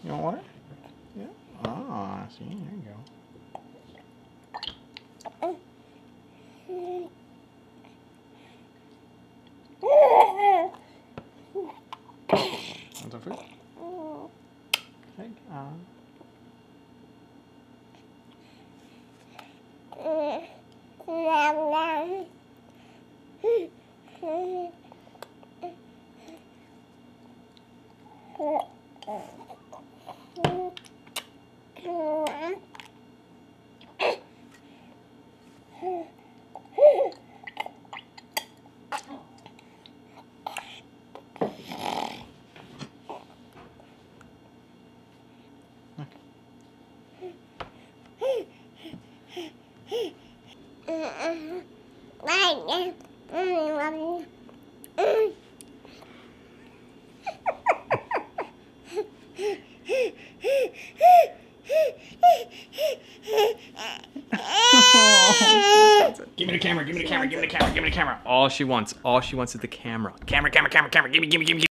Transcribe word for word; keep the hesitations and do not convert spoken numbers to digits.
You want water? Yeah. Ah, see, there you go. Want some food? Take on. Give me the camera, give me the camera, give me the camera, give me the camera. All she wants, all she wants is the camera. Camera, camera, camera, camera, give me, give me, give me.